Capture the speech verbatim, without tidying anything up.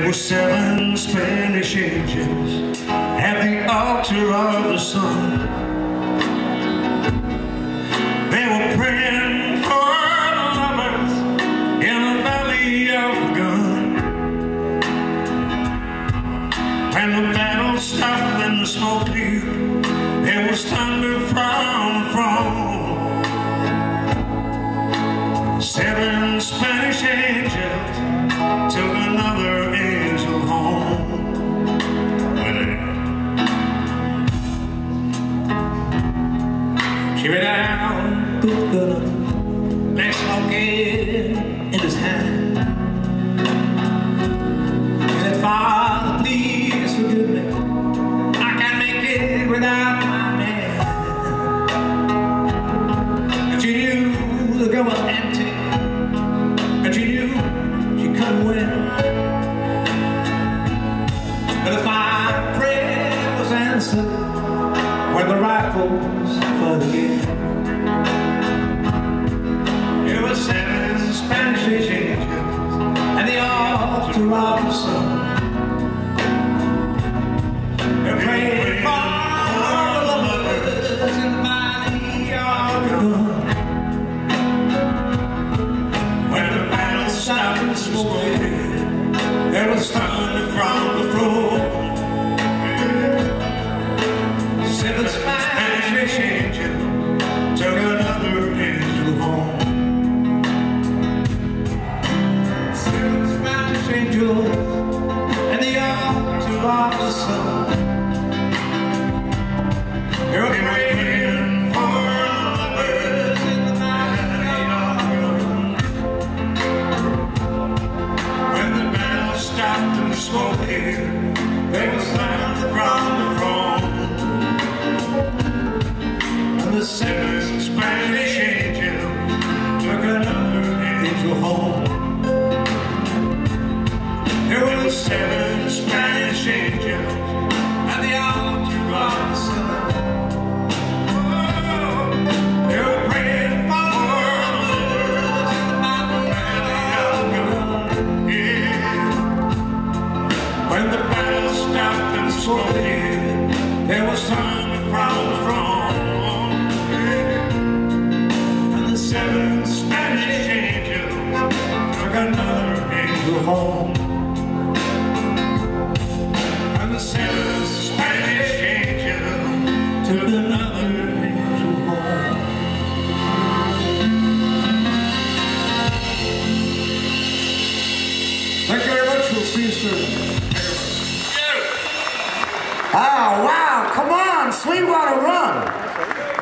were seven Spanish angels at the altar of the sun. They were praying for the lovers in the valley of the gun. When the battle stopped and the smoke cleared, there was thunder from the throne. Seven Spanish angels took another angel home. Keep it down, good gunner, black smoking in his hand. He said, Father, please forgive me, I can't make it without my man. But you knew the girl was empty, but you knew she couldn't win. But if my prayer was answered when the rifles fought again, there were seven Spanish angels at the altar of the sun. They prayed for the lovers in the valley of the gun. When the battle stopped and smoke cleared, there was thunder from the throne. Seven Spanish angels took another angel home. Seven Spanish angels and the altar of the sun. They were praying for lovers in the valley of the gun. When the battle stopped and the smoke cleared, there was thunder from the throne. The seven Spanish angels took another angel home. There were the seven Spanish angels at the altar of the sun. Oh, they were praying for lovers in the valley of the gun. Yeah. When the battle stopped and smoke cleared, there was thunder from the throne. Seven Spanish angels took another angel home. And the seven Spanish angels took another angel home. Thank you very much. We'll see you soon. Oh, wow. Come on, Sweetwater, run.